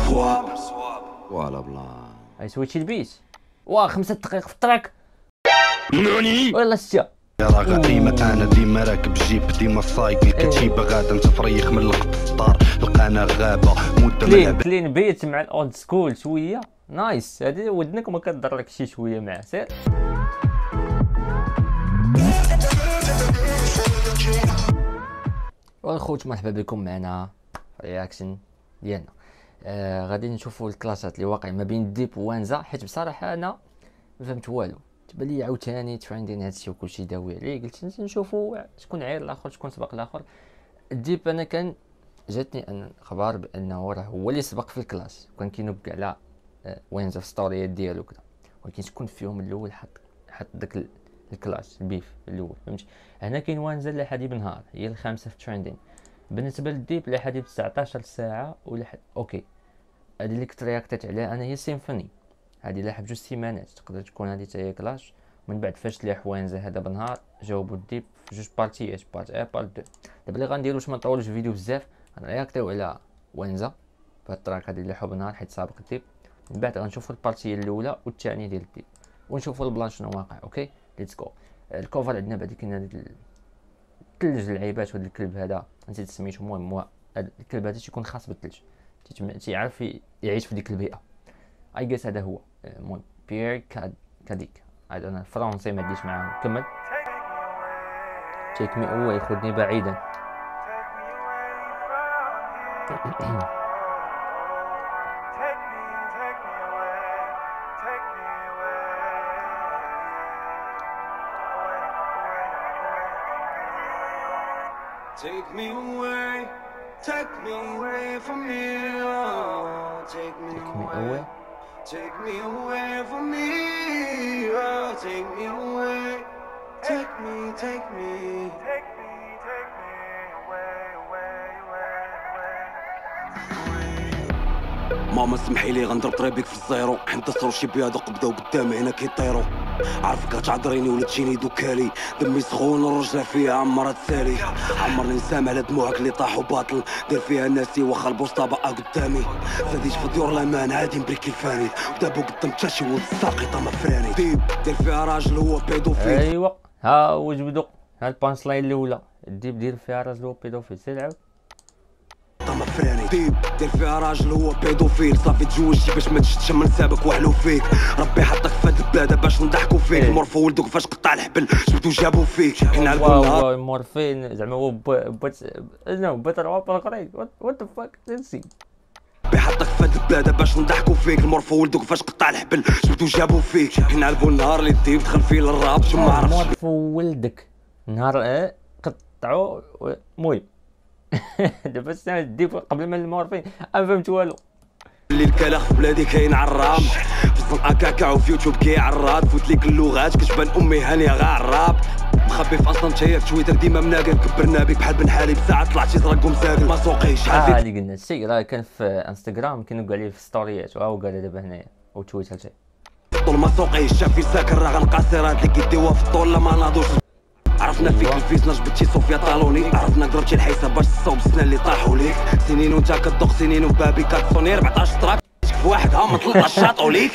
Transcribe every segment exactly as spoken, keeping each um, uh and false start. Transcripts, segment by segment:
صواب ولا بلان. اي سويتشي البيت. واه خمسة دقائق في الطريق. نوني ويلا ستة. راك ديما انا ديما راكب جيب ديما صايق الكتيبه غادا انت فريخ من الخط السطار لقانا غابه مده كلين كلين بيت مع الاولد سكول شويه نايس. هادي ودنك وما كضر لك شي شويه معاه سير. والخوت مرحبا بكم معنا في رياكشن ديالنا. آه غادي نشوفوا الكلاسات اللي واقع ما بين ديب ووانزا، حيت بصراحه انا ما فهمت والو. تبان لي عاوتاني تريندين هادشي وكلشي داوي عليه، قلت نشوفوا شكون عاير الاخر شكون سبق الاخر. ديب انا كان جاتني ان اخبار بانه راه هو اللي سبق في الكلاس، وكان كينوب على آه وانزا في ستوريات ديالو كذا، ولكن شكون فيهم الاول حط حط داك الكلاس البيف الاول فهمتي. هنا كاين وانزا لحد بنهار هي الخامسه في تريندين. بالنسبه للديب لحد تسعطاش ساعه ولا حد اوكي. هذه اللي كنت رياكتيت عليها انا هي سيمفوني، هذه لاحب جوج سيمانات تقدر تكون هذه حتى هي كلاش. من بعد فاش تلاح وانزا هذا بنهار جاوبوا الديب في جوج بارتيات، بارت ا بارت دو. دابا اللي غنديرو باش ما نطولوش الفيديو بزاف غنرياكتيو على وانزا في التراك هذه اللي حب بنهار حيت سابق الديب. من بعد غنشوفوا البارتيه الاولى والثانيه ديال الديب ونشوفوا البلان شنو واقع. اوكي ليتس جو. الكوفر عندنا بعد كاين هذا الثلج العيبات وهذا الكلب هذا نسيت سميتو. المهم هو الكلب هذا تيكون خاص بالثلج، تيعرف يعيش في ديك البيئه. اي جيس هذا هو. المهم بيير كاد كاديك هذا انا فرنسي ما عنديش معاه. كمل. تيك مي هو ياخذني بعيدا. Take me away, take me away from here. Take me away, take me away from here. Take me away, take me, take me, take me, take me away, away, away, away. ماما سمحي لي غنضرب طريبك في الزيرو، حمد صرو شي بيادق بداو قدامي هنا كيطيرو. عارفك غتعذريني ولا تجيني دوكالي، دمي سخون والرجله فيها عمرها تسالي. عمرني نسام على دموعك اللي طاحوا باطل، دير فيها ناسي واخا البوسطه بقى قدامي. زاديش في ديور الامان عادي نبريكي الفاني، ودابا قدام تا شي ولد الساقطه ما فراني. ديب دير فيها راجل هو بيدوفيل. ايوا ها وجبدو ها البانش لاين الاولى. الديب دير فيها راجل هو بيدوفيل سير عاود. طما فراني ديب دير فيها راجل هو بيدوفيل. صافي تزوجتي باش ما تشتش من سابك وحلو فيك. ربي حطك في هاد البلاد باش نضحكوا فيك. المورفو ولدوك فاش قطع الحبل جبدو جابو فيك. حنا واو واو مورفين زعما هو بات نو باتر واب الاخرين وات ذا فاك نسي. ربي حطك في هاد البلاد باش نضحكوا فيك. المورفو ولدوك فاش قطع الحبل جبدو جابو فيك. حنا عرفو النهار اللي ديب دخل فيه للراب شو ما عرفتش. مورفو ولدك نهار اه قطعو المهم. دابا سنة ديب قبل ما المورفين انا فهمت والو. اللي الكلاخ في بلادي كاين عرام في الصنعة كاكا وفي يوتيوب كيعرض. فوت ليك اللغات كتبان امي هانيه غا عراب. مخبي في اصلا نتايا في تويتر ديما مناقل. كبرنا بك بحال بن حالي بساعه طلعتي زرق ومساقل ما سوقيش. اه هادي قلنا الشيء راه كان في انستغرام كينوقع عليه في ستوريات وها هو قال دابا هنايا وتويتر جاي. طول ما سوقيش شافي ساكن راه غنقاصر هاد اللي كيديوها في الطول لا ما ناضوش. عرفنا فيك الفيسنا جبتي صوفيا طالوني. عرفنا ضربتي الحيسه باش تصوب السنه اللي طاحوا ليك. سنين وانت كتدق سنين وبابي كتصوني. أربعطاش طراك في واحد ها ما تلطاش شاطو ليك.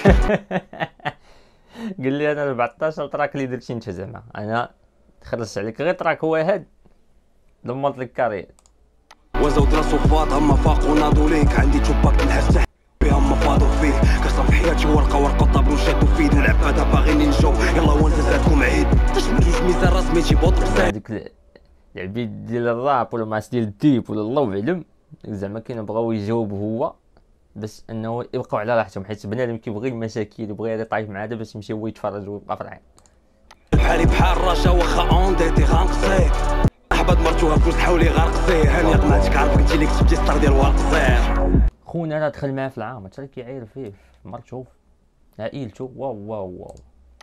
قال لي انا أربعطاش تراك اللي درتي انت زعما انا خلصت عليك غير تراك واحد دمرت لك كارير. وزاو دراسو فاض هما فاقو ناضو ليك. عندي توباك نحس تحت بها هما فاضو فيه. كسر في حياتي ورقه ورقه طابلو شادو فيد. والعباد باغيين نجاو يلا وانت زادكم عيد. تاش من جوج ميزان رسمي شي بوط هذيك العبيد ديال الراب ولا ماس ديال الديب ولا الله اعلم زعما كانوا بغاو يجاوب هو باش انه يبقاو على راحتهم، حيت بنادم كيبغي المشاكل وبغى يطايح مع هذا باش يمشي هو يتفرج ويبقى فرحان. بحالي بحال الرجا واخا اون ديتي غنقصيك. احبط مرتوها فلوس حولي غنقصيه. هاني قنعتك عارفك انت اللي كتبتي السطر ديال القصير. خونا راه دخل معاه في العام حتى كيعاير فيه مرتو عائلته. واو واو واو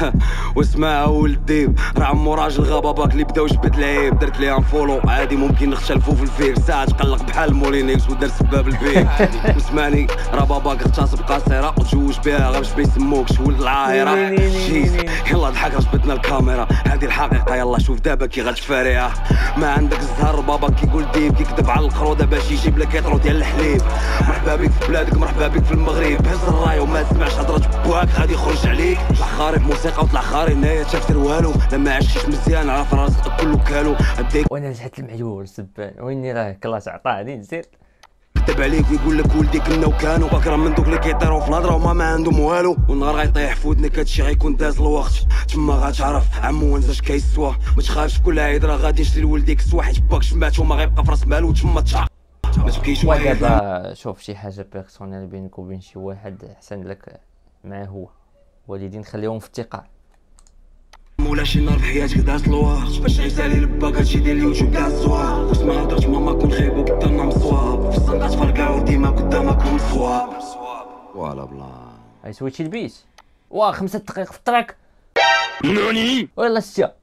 واسمعها ولد الديب راه عمو راجل غاباباك اللي بدا وجبد العيب درت ليه انفولو عادي ممكن نختلفوا في الفير ساعه تقلق بحال مولينيكس ودار سباب البيك واسمعني راه باباك اغتصب قصيره وتزوج بها غير باش ما يسموكش ولد العاهره جيز يلا ضحك جبدنا الكاميرا هذه الحقيقه يلا شوف دابا كي غتفاريها ما عندك الزهر باباك كيقول ديب كيكذب على القروده باش يجيب لك يطرو ديال الحليب مرحبا بك في بلادك مرحبا بك في المغرب هز الراي وما تسمعش هضره بواك غادي يخرج عليك طلع خاري بموسيقى وطلع خاري هنايا تشافتر والو لما عشتيش مزيان عرف راسك كله كالو اديك وانا نجحت المعيول سبان ويني راه كلاس عطاني نزيد كتب عليك ويقول لك ولدي كنا وكانوا باكرا من دوك اللي كيطيروا في الهضره وما ما عندهم والو والنهار غيطيح في ودنك هادشي غيكون داز الوقت تما غتعرف عمو وانزاش كيسوا ما تخافش كل عيد راه غادي نشري لولديك سوا حيت باك شمات وما غيبقى في راس مالو تما تشعر ما تبكيش ودابا شوف شي حاجه بيرسونيل بينك وبين شي واحد احسن لك معاه هو والدين خليهم في الثقه مولا شي نهار في حياتك داز الوقت باش يسالي لباك هادشي ديال اليوتيوب كاع الصواب واسمع هضرت ماما كون خايبو قدامنا مصواب في الصندات فرقعو ديما قدامكم صواب فوالا بلا اي سويتشي البيت واه خمسة دقائق في الطريق نوني ويلا ستة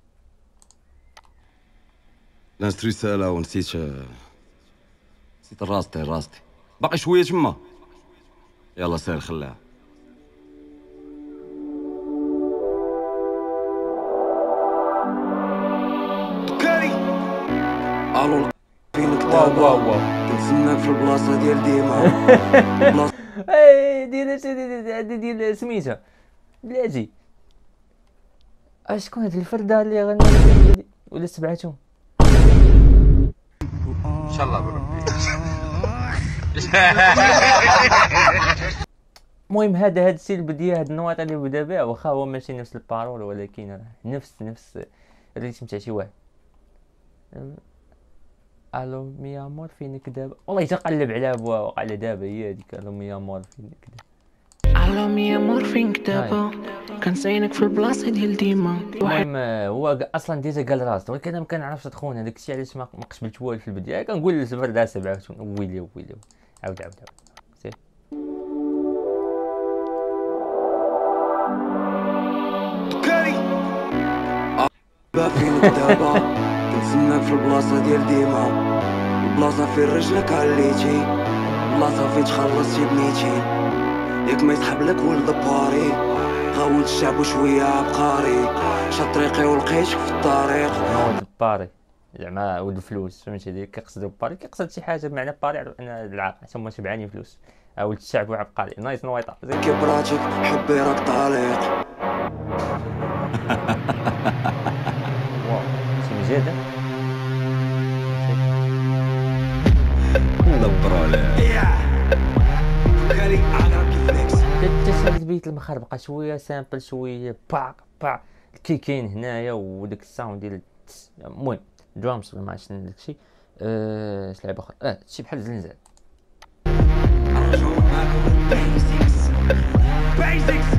ناس رسالة ونسيت نسيت راستي راستي باقي شوية تما يلا سير خليها الو فينك دابا كنتسناك في البلاصه ديال ديما بلاصه اي ديال ديال سميتها بلاتي اش شكون هاد الفرده اللي غنى ولا سبعتهم ان شاء الله بربي المهم هذا هاد الشيء اللي بدي هاد النواط اللي بدا بها واخا هو ماشي نفس البارول ولكن راه نفس نفس الريتم تاع شي واحد الو ميا مور فينك دابا والله تقلب على بوا وقع على دابا هي هذيك الو ميا مور فينك دابا الو ميا مور فينك دابا كنسينك في البلاصه ديال ديما المهم هو اصلا ديجا قال راسو ولكن انا ما كنعرفش تخون هذاك الشيء علاش ما قبلت والو في البدايه كنقول الزبر دا سبعة ويلي ويلي عاود عاود عاود سير فينك دابا كنتسناك في البلاصه ديال ديما البلاصه فين رجلك عليتي البلاصه فين تخلصتي بنيتي ياك ما يسحب لك ولد باري غاولت الشعب وشويه عبقري شاد طريقي ولقيتك في الطريق ولد باري زعما ولد الفلوس فهمتي هذيك كيقصدوا باري كيقصد شي حاجه بمعنى باري على ان العاق هما شبعانين فلوس ولد الشعب وعبقري نايس نويطه كبراتك حبي راك طالق زيادة دبروا عليه كاري عقرب كيفليكس تسال البيت المخربقه شويه سامبل شويه باق باق الكيكين هنايا وداك الساوند ديال المهم درامز ولا ما عرفتش داكشي اه لعبه اخرى اه شي بحال الزنزان بيزكس بيزكس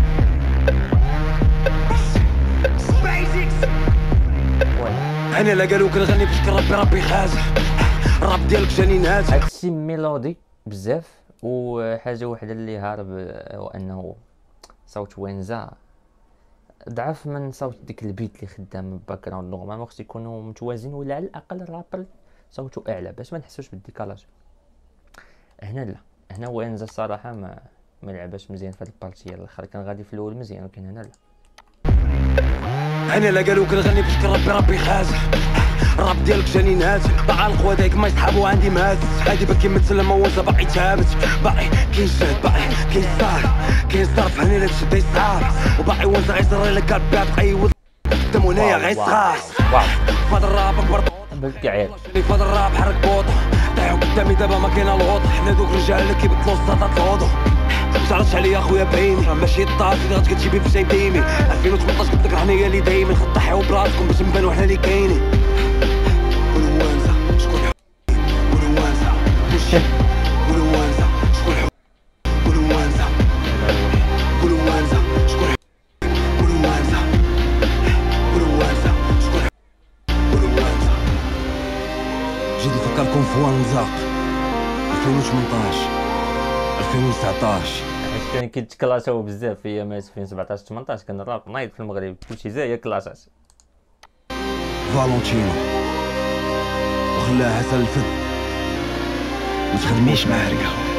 بيزكس انا لا قالوا كنغني باش كنربي ربي خازح الراب ديالك جاني ناس هادشي ميلودي بزاف وحاجه وحده اللي هارب هو انه صوت وينزا ضعف من صوت ديك البيت اللي خدام باك جراوند نورمالمون خصو يكونوا متوازنين ولا على الاقل الرابر صوته اعلى باش ما نحسوش بالديكالاج هنا لا هنا وينزا الصراحه ما ما لعباش مزيان في هاد البارتيه الاخر كان غادي في الاول مزيان ولكن هنا لا انا لا قالوا كنغني باش كنربي ربي خازح الراب ديالك جاني نازل باقي القوا دايك ما يسحبوا عندي مهازل هادي باقي كيمثل ما وانت باقي ثابت باقي كاين جهد باقي كاين صار كاين صرف هاني لا تشد يصعب وباقي وانت غيصري لك الباب غيوض قدام هنايا غيصخاص فهاد الراب اكبر بلكي عيال فهاد الراب حرك بوطه طيحوا قدامي دابا ما كاين الوضع حنا دوك الرجال اللي كيبطلوا السطات الوضو متعرفش عليا اخويا بعيني راه ماشي الطاف اللي غتجيبي في جايب ديمي ألفين وثمنطاش قلت لك راه هي اللي دايما خد طحيو براسكم باش نبانو حنا اللي كاينين قولوا وانزا شكون قولوا وانزا قولوا وانزا شكون قولوا وانزا قولوا وانزا شكون قولوا وانزا قولوا وانزا شكون قولوا وانزا جيت نفكركم في وانزا ألفين وثمنطاش ألفين وتسعطاش حيت كان كيتكلاشاو بزاف في ايامات ألفين وسبعطاش ثمنطاش كان الراب نايض في المغرب كلشي زي كلاشات. فالونتينو وخلاها حتى الفد ما تخدميش معاه رجال.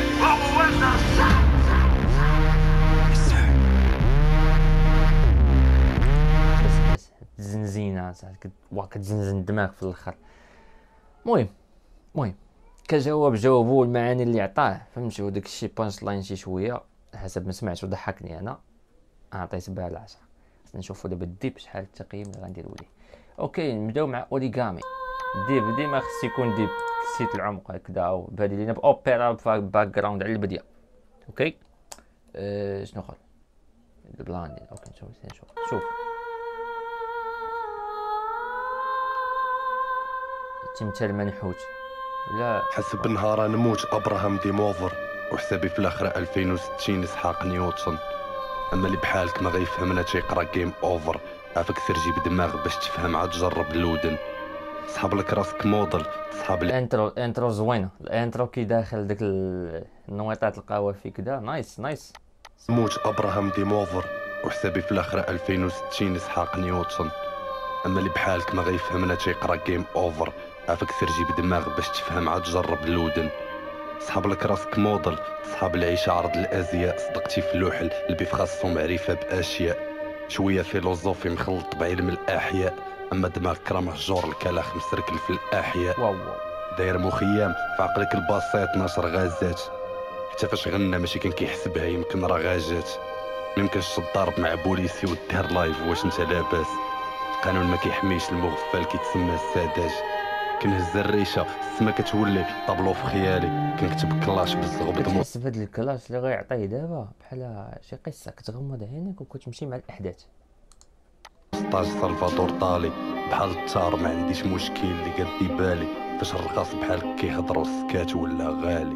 زنزينه كتزنزن الدماغ في الاخر. المهم المهم كجواب جاوبوا المعاني اللي عطاه فهمتي، وداك الشيء بانش لاين شي شويه حسب ما سمعت وضحكني انا عطيت بها العشرة. نشوفوا دابا الديب شحال التقييم اللي غنديروا ليه. اوكي نبداو مع اوريغامي. الديب ديما خص يكون ديب كسيت العمق هكذا او بادي لينا باوبيرا باك جراوند على البدايه. اوكي أه شنو اخر البلاندين. اوكي نشوف نشوف شوف تمثال منحوت ولا حسب نهار نموت ابراهام ديموفر وحسابي في الاخره ألفين وستين اسحاق نيوتن. اما اللي بحالك ما غيفهمنا تيقرا جيم اوفر. عافاك سير جيب دماغ باش تفهم عاد جرب اللودن. صحاب لك راسك موديل صحاب الانترو الانترو زوينه. الانترو كي داخل داك النويطات القهوه في كذا نايس نايس. موت ابراهام ديموفر وحسابي في الاخره ألفين وستين اسحاق نيوتن. اما اللي بحالك ما غيفهمنا تيقرا جيم اوفر. عافاك سير جيب دماغ باش تفهم عاد جرب اللودن. صحاب لك راسك موديل صحاب العيشه عرض الازياء. صدقتي في اللوحل البيف خاصو معرفه باشياء. شويه فيلوزوفي مخلط بعلم الاحياء. اما دماغ كرا مهجور الكلاخ مسركل في الاحياء. واو داير مخيم في عقلك البسيط ناشر غازات. حتى فاش غنى ماشي كان كيحسبها يمكن راه غاجات. ميمكنش تضارب مع بوليسي ودير لايف واش انت لاباس. القانون ما كيحميش المغفل كيتسمى الساداج. كنهز الريشه السما كتولي طابلو في خيالي. كنكتب كلاش بالزغب دمو. كتحس بهاد الكلاش اللي غيعطيه دابا بحال شي قصه كتغمض عينيك وكتمشي مع الاحداث. طاج سلفادور طالي بحال التار ما عنديش مشكل اللي قد بالي. فاش الرقاص بحالك كيهضروا السكات ولا غالي.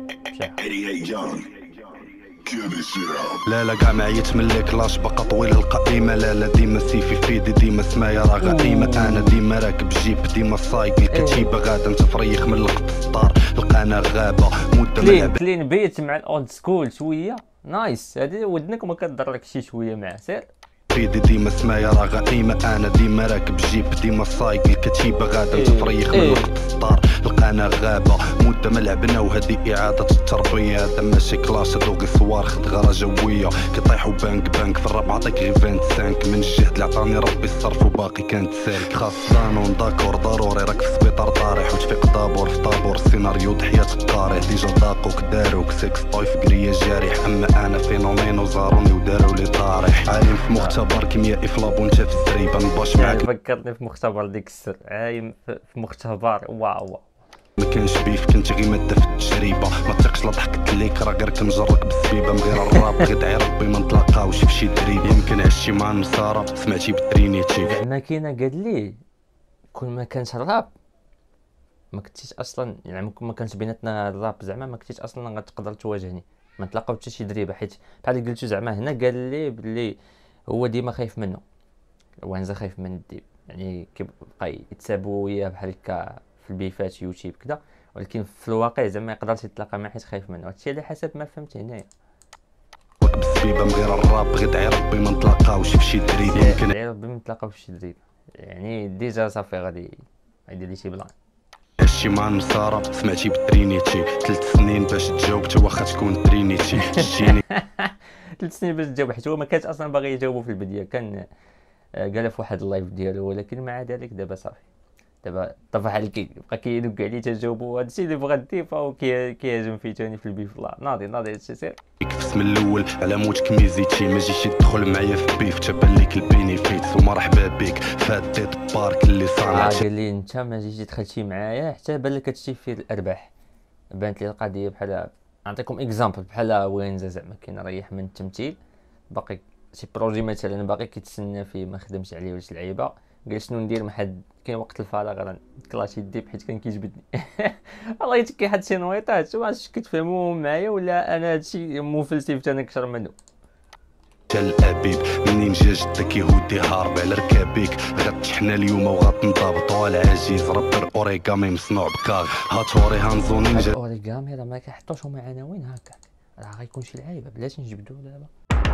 لا لا كاع معايا تملي كلاش باقا طويل القائمه. لا لا ديما سيفي في يدي ديما سمايا راه غائمه. انا ديما راكب جيب ديما صايق الكتيبه غادا انت فريخ من القطار لقانا غابه مده كلين كلين بيت مع الاولد سكول شويه نايس. هادي ودنك وما كضر لك شي شويه معاه سير في يدي ديما سمايا راه غائمه. انا ديما راكب جيب ديما صايق الكتيبه غادا انت فريخ من القطار لقانا غابه مده ما لعبنا. وهذه اعاده التربيه هذا ماشي كلاش. دوغي صوار خد غاره جويه كيطيحوا بانك بانك في الراب عطيك غير خمسة وعشرين من الجهد اللي عطاني ربي الصرف وباقي كانت سالك. خاص دانون داكور ضروري راك في سبيطار طارح وتفيق طابور في طابور. السيناريو ضحيه القارئ ديجا داقوك داروك سكس طوي في قريه جارح. اما انا فينومين وزاروني وداروا لي طارح. عالم في مختبر كيميائي في لابو انت في الزريبه نباش معاك. فكرتني في مختبر ديك السر عايم في مختبر واو واو. ما كانش بيف كنت غير ماده في التجربه. ما تثقش لا ضحكت ليك راه غير كنجرك بالسبيبه. من غير الراب غير دعي ربي ما نتلاقاوش في شي دريبه. يمكن عشتي مع النصارى سمعتي بالترينيتي. زعما كاينه قال لي كون ما كانش الراب ما كنتيش اصلا يعني ما كانش بيناتنا الراب زعما ما كنتيش اصلا غتقدر تواجهني ما نتلاقاو حتى شي دريبه. حيت بحال قلتو زعما هنا قال لي بلي هو ديما خايف منه. وانزا خايف من الديب يعني كيبقى يتسابوا وياه بحال هكا في البيفات يوتيوب كذا. ولكن في الواقع زعما ما يقدرش يتلاقى معاه حيت خايف منه. هادشي على حسب ما فهمت هنايا. بالسبيبه من غير الراب غير دعي ربي ما نتلاقاوش في شي دريبه. يمكن دعي ربي ما نتلاقاوش في شي دريبه يعني ديجا صافي غادي غيدير لي شي بلان. عشتي مع النصارى سمعتي بالترينيتي. ثلاث سنين باش تجاوب تا واخا تكون ترينيتي. شتيني ثلاث سنين باش تجاوب حيت هو ما كانش اصلا باغي يجاوبو في البدايه. كان قال في واحد اللايف ديالو ولكن مع ذلك دابا صافي دابا طفح على الكيك بقى كيدق عليه تجاوبو. هادشي اللي بغا الديف هو كيهاجم فيه ثاني في البيف. لا ناضي ناضي هادشي سير كيف من الاول على موتك ميزيتي. ما جيتش تدخل معايا في بيف تبان ليك البينيفيتس ومرحبا بك في هاد الديت بارك اللي صانع. قال لي انت ما جيتي دخلتي معايا حتى بان لك هادشي فيه الارباح. بانت لي القضيه بحال نعطيكم اكزامبل بحال وين زعما كاين ريح من التمثيل باقي شي بروجي مثلا باقي كيتسنى فيه ما خدمش عليه ولا شي لعيبه. قال شنو ندير مع حد كاين وقت الفراغ راه كلاشي الديب حيت كان كيجبدني. والله يتكي حد شي نويطات واش كتفهموا معايا ولا انا هادشي مفلسف انا كثر منه. الابيب منين جا جدك يهودي هارب على ركابيك. غتشحنا اليوم وغتنضبطوا العجيز رابر اوريغامي مصنوع بكاغ. هاتوري هانزو نينجا. اوريغامي راه ما كيحطوش هما عناوين هكا راه غيكون شي لعيبه بلاتي نجبدو دابا.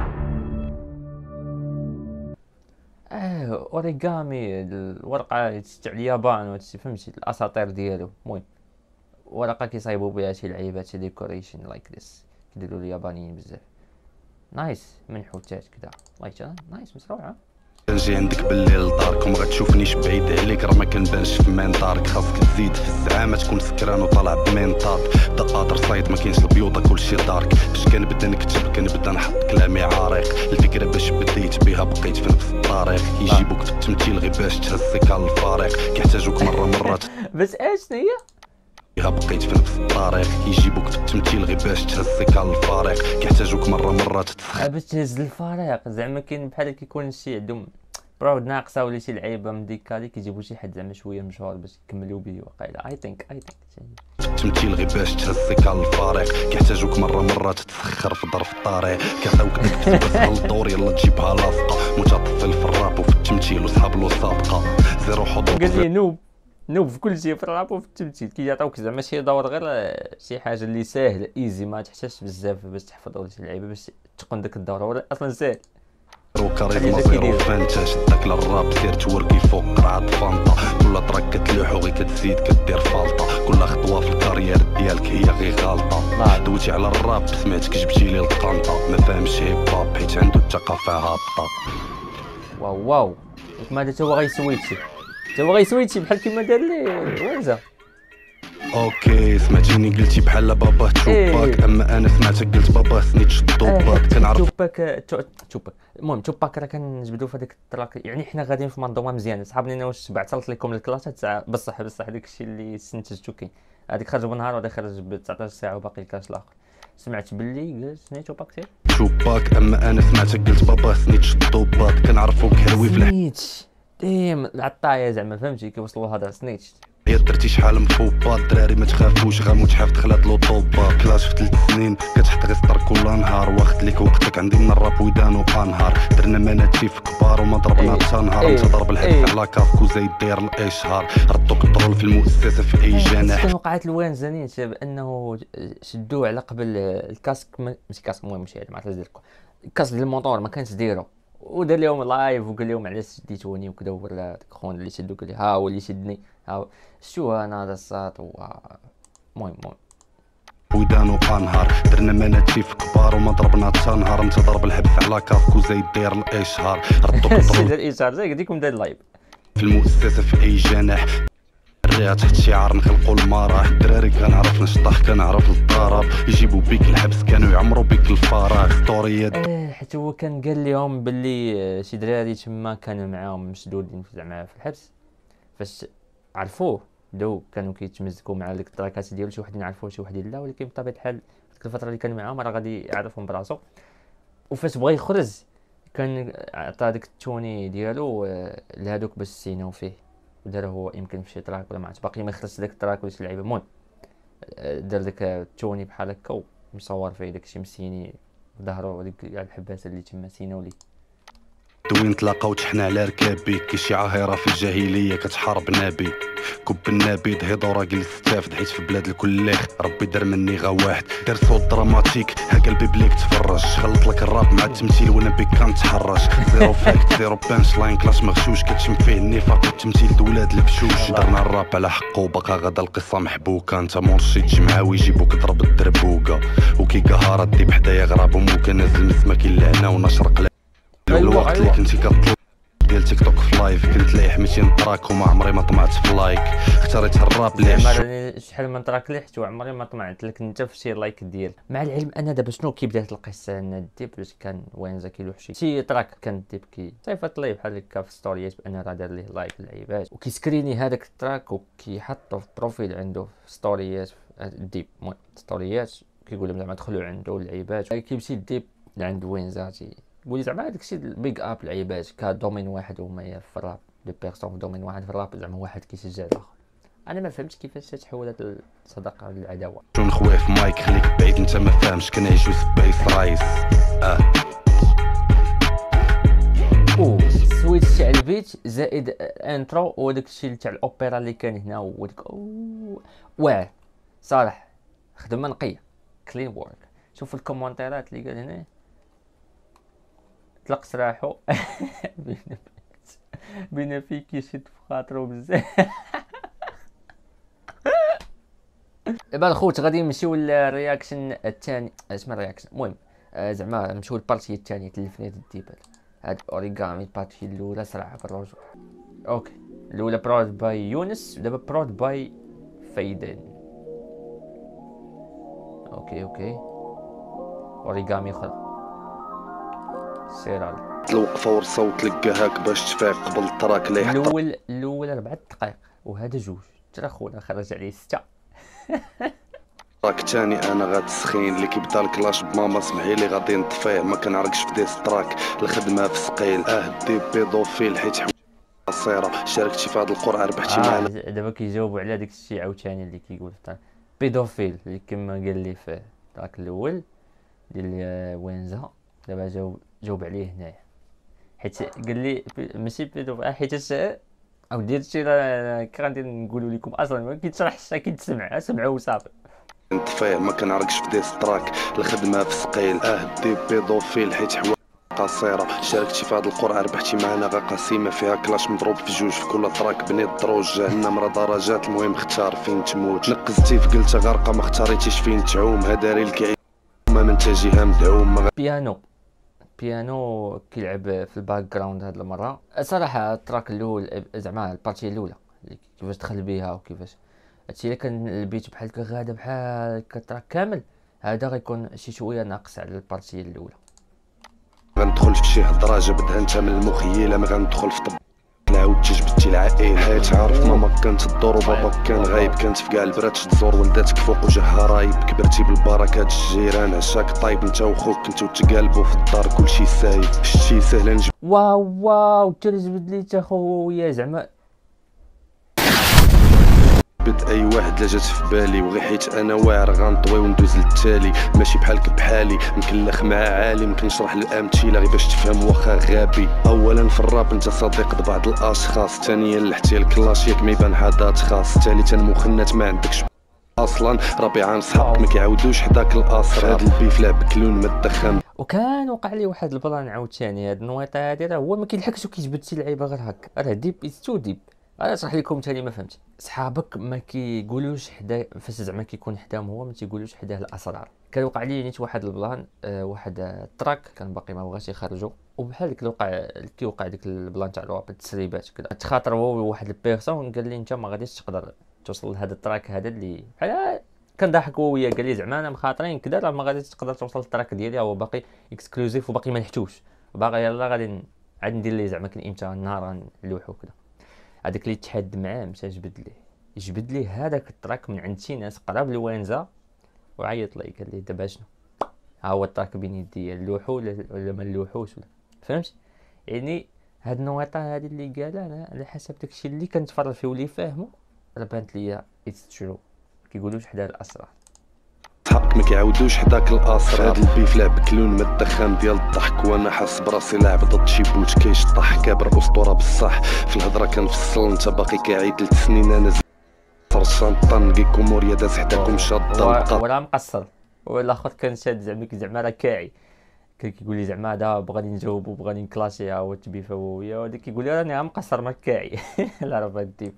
اه اوريغامي الورقه تاع اليابان وهادشي فهمتي الاساطير ديالو. المهم ورقه كيصايبوا بها شي لعيبات شي ديكوريشن لايك ذس كيديروا اليابانيين بزاف. نايس منحوتات كدا لايك نايس مسروعه. نجي عندك بالليل لدارك وما غتشوفنيش بعيد عليك، راه ما كنبانش في منطارك. خاصك تزيد في الزعامه تكون سكران وطالع بمنطاد. بدا قادر صايد ما كاينش البيوضه كلشي دارك. باش كنبدا نكتب كنبدا نحط كلامي عريق. الفكره باش بديت بها بقيت في نفس الطريق. يجيبوك في التمثيل غير باش تهزك على الفريق. كيحتاجوك مره مرات بس اش هي بها بقيت في نفس الطريق. يجيبوك في التمثيل غير باش تهزك على الفريق. كيحتاجوك مره مرة تتخ باش تهز الفريق. زعما كاين بحال كيكون شي عندهم براود ناقصه ولا شي لعيبه مديكالي كيجيبوا شي حد زعما شويه مشهور باش يكملوا به. واقيلا اي ثينك اي ثينك التمثيل غير باش تهزك على الفريق. كيحتاجوك مره مرة تتسخر في ظرف الطريق. كيعطيوك ديك بس على الدور يلا تجيبها لاصقه. متطفل في الراب وفي التمثيل وصحاب له سابقه. زيرو حضور قال لي نوب نوب في كل شيء في الراب وفي التمثيل. كيعطيوك زعما شي دور غير شي حاجه اللي ساهل ايزي ما تحتاجش بزاف باش تحفظ ولا شي لعيبه باش تقن داك الدور ولا اصلا ساهل. وكاريزما زيرو فانتا شدك للراب سير توركي فوق قرعة فانتا. كل طرق كتلوح وغي كتزيد كدير فالطة. كل خطوة في الكارير ديالك هي غي غالطة. دويتي على الراب سمعتك جبتي لي القنطة. ما فاهمش هيب هوب حيت عنده الثقافة هابطة. واو واو ماذا تا هو غيسويتشي تا هو غيسويتشي بحال كيما دار لي وينزا. اوكي سمعتيني قلتي بحال بابا توباك. اما انا سمعتك قلت بابا سنيت شدوباك. كنعرف توباك توباك. المهم توباك راه كنجبدو في هذيك التراك. يعني حنا غاديين في منظومه مزيانه صحابني. انا واش بعثت لكم الكلاسات ساعه بصح بصح داك الشيء اللي استنتجتو كاين. هذيك خرج بنهار وهذا خرج ب تسعطاش ساعه وباقي الكاش الاخر. سمعت باللي قلت سنيت توباك سير توباك. اما انا سمعتك قلت بابا سنيت شدوباك. كنعرفوك هروي في سنيت ديم العطايه زعما فهمتي كيوصلوا هذا سنيت. يا درتي شحال مفوبا. الدراري ما تخافوش غنموت حافظ خلات لو طوبا. كلاش في ثلاث سنين كتحط غير سطر كل نهار. واخد ليك وقتك عندي من الراب ودان وانهار. درنا مناتشي في كبار وما ضربنا حتى نهار. انت ضرب الحدث على كاسكو زي داير الاشهار. ردو كنترول في المؤسسه في اي جناح. كان وقعت الوان زانين بانه شدوه على قبل الكاسك ماشي كاسك المهم ماشي هذا ما عرفتش دير الكاسك ديال الموطور ما كانش ديرو. ودار لهم لايف وقال لهم علاش شديتوني وكذا. ولا داك خونا اللي شدو قال لي ها هو اللي شدني ها شو انا هذا الساط. المهم المهم ودان وانهار. درنا مناتشي في كبار وما ضربنا حتى نهار. انت ضرب الحبس على كاسكو زي داير الاشهار. ردو كنترول دار الاشهار زي قديكم دار لايف في المؤسسه في اي جناح. الرياض تحت شعار نخلقوا المراح. الدراري كنعرف نشطح كنعرف الضرب. يجيبوا بيك الحبس كانوا يعمروا بيك الفراغ. ستوريات اه حيت هو كان قال لهم باللي شي دراري تما كانوا معاهم مشدودين زعما في الحبس. فاش عرفوه بداو كانوا كيتمزكوا مع ديك التراكات ديالو. شي وحدين عرفوه شي وحدين لا. ولكن بطبيعه الحال ديك الفتره اللي كان معاهم راه غادي يعرفهم براسو. وفاش بغى يخرج كان عطى ديك التوني ديالو لهادوك باش سيناو فيه. ودار هو يمكن في شي تراك ولا ما عرفت باقي ما خلصش داك التراك ولا شي لعيبه. المهم دار داك التوني بحال هكا ومصور فيه داكشي مسيني ظهروا ديك الحباسه اللي تما سيناو ليه. دوين تلاقاو تحنا على ركابي. كي شي عاهره في الجاهليه كتحارب نبي. كب النبي دهيضو راجل ستافد حيت في بلاد الكليخ ربي دار مني غا واحد. دار صوت دراماتيك ها قلبي بليك تفرج. خلط لك الراب مع التمثيل وانا بيك كنتحرج. زيرو فاكت زيرو بانش لاين كلاش مغشوش. كتشم فيه النفاق والتمثيل دولاد الفشوش. درنا الراب على حقه وبقى غدا القصه محبوكه. انت مرشيتش معاه ويجيبوك تضرب الدربوكه. وكي قهاره دي بحدايا غراب وموكا نازل مسما كاين لهنا ونشرق الوقت اللي كنتي كطلب ديال تيك توك في لايف. كنت لايح ميتين تراك وما عمري ما طمعت في لايك. اختاريت الراب ليش زعما شحال من تراك ليحت وعمري ما طمعت لك انت في شي لايك ديال. مع العلم ان دابا شنو كي بدات القصه ان الديب باش كان وينزا كيلوح شي شي تراك كان الديب كي صيفط ليه بحال هكا في ستوريات بان راه دار ليه لايك اللعيبات. وكيسكريني هذاك التراك وكيحطو في البروفيل عنده في ستوريات الديب. المهم ستوريات كيقول لهم زعما دخلوا عنده اللعيبات. كيمشي الديب لعند وينزا قولي زعما هذاك الشيء البيج اب لعيبات كدومين واحد هما في الراب. دو بيرسون في دومين واحد في الراب زعما واحد كيشجع الاخر. انا ما فهمتش كيفاش تتحول هاد الصداقه للعداوه. شنو خويا في مايك خليك بعيد انت ما فاهمش. كنعيشو سبيس رايس. اه او سويتش تاع البيت زائد انترو وداك الشيء تاع الاوبرا اللي كان هنا وديك واه صراحه خدمه نقيه كلين وورك. شوفوا الكومنتيرات اللي قال هنا طلق سراحو بينا فيك يشد في خاطرو بزاف. دابا الخوت غادي نمشيو للرياكشن الثاني. اسمها الرياكشن المهم آه زعما نمشيو للبارتي الثانيه تلفنيت الديبل. هاد اوريغامي البارتي الاولى صراحه بالرجل. اوكي الاولى برود باي يونس ودابا برود باي فايدن. اوكي اوكي اوريغامي اخرى سيرال الوقفه ورصه وتلقاهاك باش تفيق قبل التراك اللي يحط. الاول الاول اربعة دقائق وهذا جوج ترى خونا خرج عليه ستة. تراك تاني انا غاتسخين اللي كيبدا الكلاش بماما سمحي لي غادي نطفيه ما كنعرقش في ديس تراك الخدمه في ثقيل اه دي بيدوفيل حيت قصيره شاركتي في هذا القرعه ربحتي معنا. آه دابا كيجاوبوا على داك الشيء عاوتاني اللي كيقول بيدوفيل اللي كما قال لي في التراك الاول ديال وينزا. دابا جاوب جاوب عليه هنايا حيت قال لي ماشي بيدوفيل حيت او دير شي راه كغادي نقولوا لكم اصلا ما كيتشرحش كيتسمع سمعوا وصافي. نطفيه ما كنعرقش في ديس تراك الخدمه في ثقيل اه دي بيدوفيل حيت حوا قصيره شاركتي في هذا القرعه ربحتي معنا غا قسيمه فيها كلاش مضروب في جوج في كل تراك بني الدروج جهنم راه درجات المهم اختار فين تموت نقزتي في قلتها غارقه ما اختاريتيش فين تعوم هداري الكعيب ما من تجيها مدعوم. بيانو بيانو كيلعب في الباك جراوند هاد المره. صراحه التراك الاول زعما البارتي الاولى كيفاش دخل بها وكيفاش هادشي الا كان البيت بحال هكا غادا بحال هكا التراك كامل هذا غيكون شي شويه ناقص على البارتي الاولى. غندخل في شي هضره جبدها انت من المخيله ما غندخل في طب عاود تجبدتي العائله حيت عارف ماما كانت الدور وبابا كان غايب كانت في كاع البرات تزور ولداتك فوق وجهها رايب كبرتي بالبركات الجيران عشاك طيب انت وخوك كنتو تقالبوا في الدار كلشي سايب شتي سهله نجبد. واو واو تجبد لي تا خويا زعما اي واحد لا جات في بالي وغي حيت انا واعر غنطوي وندوز للتالي ماشي بحالك بحالي مكلخ مع عالم كنشرح الامثله غير باش تفهم واخا غابي. اولا في الراب انت صديق لبعض الاشخاص ثانيا الاحتيال كلاش ياك ما يبان حدات خاص ثالثا مخنت ما عندكش اصلا رابعا صحابك ما كيعاودوش حداك الاسرار هاد البيف لعب كلون ما تدخن. وكان وقع لي واحد البلان عاوتاني هاد النويطه هادي راه هو ما كيلحقش وكيجبد شي لعيبه غير هكا راه ديب از تو ديب. انا نشرح لكم ثاني ما فهمت صحابك ما كيقولوش حدا فاش زعما كيكون حداهم هو ما تيقولوش حداه الاسرار. كان وقع لي نيت واحد البلان آه واحد التراك كان باقي ما بغاش يخرجوا وبحال ديك الوقع كي وقع ديك البلان تاع الراب التسريبات كذا تخاطر هو واحد البيرسون قال لي انت ما غاديش تقدر توصل لهذا التراك هذا اللي بحال كنضحك هو وياه قال لي زعما انا مخاطرين كذا راه ما غاديش تقدر توصل للتراك ديالي هو باقي اكسكلوزيف وباقي ما نحتوش باقي يلاه غادي عاد ندير ليه زعما كاين امتى النهار نلوحو كذا. هذاك اللي تحد معاه مشى جبد ليه جبد ليه هذاك التراك من عند شي ناس قراب لوينزا وعيط لي قال لي دابا شنو ها هو التراك بين يديا نلوحو ولا ما نلوحوش ولا فهمت يعني. هاد النويطه هذه اللي قالها انا على حسب داكشي اللي كنتفرج فيه واللي فاهمو راه بانت ليا اتس ترو كيقولوش حدا الاسرار صحابك ما كيعاودوش حداك الاسرار هاد البيف لعب كلون ما الدخان ديال الضحك وانا حاس براسي لاعب ضد شي بوت كيشطح كابر اسطوره بصح في الهضره كنفصل انت باقي كاعيد ثلاث سنين انا فرشانطه نلقيكم موريا داز حداكم شاده ولا مقصر والاخر كان شاد زعما زعما راه كاعي كان كيقول لي زعما هذا بغاني نجاوب وبغاني نكلاشي هو تبيفا ويا وداك كيقول لي راني مقصر ما كاعي لا راه بدي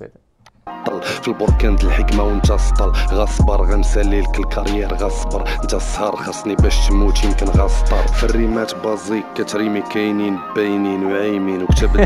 في البركان الحكمه وانت سطل غصبر غنسالي لك الكارير غصبر انت السهر خاصني باش تموت يمكن غصبر في الريمات بازيك كتريمي كاينين باينين وعايمين وكتب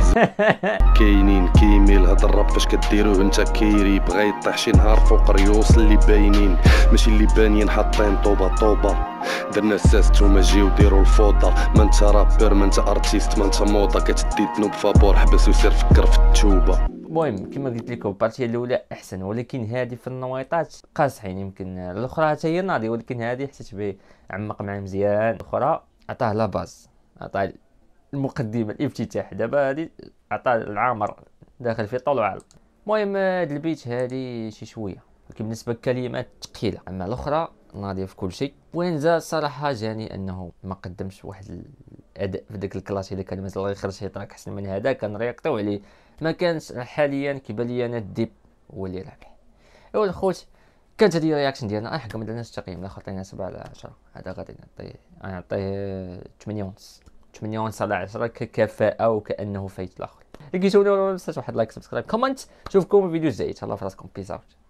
كاينين كيميل هاد الراب فاش كديروه انت كيري بغا يطيح شي نهار فوق ريوس اللي باينين ماشي اللي بانيين حاطين طوبه طوبه درنا الساس نتوما جيو ديروا الفوضى ما انت رابر ما انت ارتيست ما انت موضه كتدي تنوب فابور حبس وسير فكر في التوبه. المهم كما قلت لكم البارتيه الاولى احسن ولكن هذه في النويطات قاصحين يمكن الاخرى حتى هي ناضيه ولكن هذه حسيت به عمق معاه مزيان. الاخرى عطاه لا باز عطاه المقدمه الافتتاح دابا هذه عطاه العامر داخل في طول وعرض. المهم هاد البيت هذه شي شويه ولكن بالنسبه للكلمات ثقيله اما الاخرى ناضيه في كل شيء. وينزا صراحه جاني انه ما قدمش واحد الاداء في داك الكلاس الا كان مثلا غيخرج شي تراك احسن من هذا كان رياقطيو عليه ما كانش حاليا كيبان لي انا الديب هو اللي رابح. ايوا الخوت كانت هذه الرياكشن ديالنا. اه حكا ما درناش التقييم، لا عطينا سبعة على عشرة، هذا غادي نعطيه نعطيه ثمانية ونص ثمانية ونص على عشرة ككفاءة وكأنه فايت الآخر. اللي كيشوفونا ما تنساش واحد لايك سبسكرايب كومنت. نشوفكم في فيديو جاي، تهلاو في راسكم، بيس اوت.